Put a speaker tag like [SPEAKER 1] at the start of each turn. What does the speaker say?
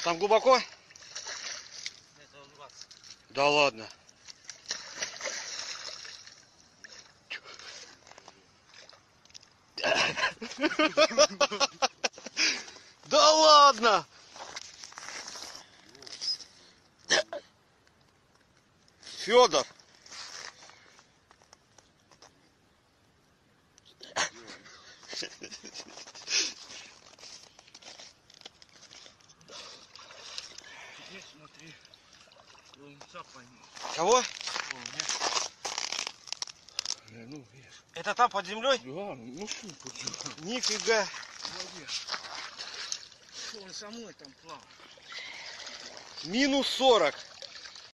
[SPEAKER 1] Там глубоко?
[SPEAKER 2] Метров 20.
[SPEAKER 1] Да ладно. Да ладно! Федор!
[SPEAKER 2] Теперь смотри. Лунца пойми.
[SPEAKER 1] Кого?
[SPEAKER 2] О, нет.
[SPEAKER 3] Ну, видишь.
[SPEAKER 1] Это там под землей?
[SPEAKER 3] Да, ну что, почему?
[SPEAKER 1] Нифига.
[SPEAKER 2] Молодец. Он самой там плавал.
[SPEAKER 1] -40.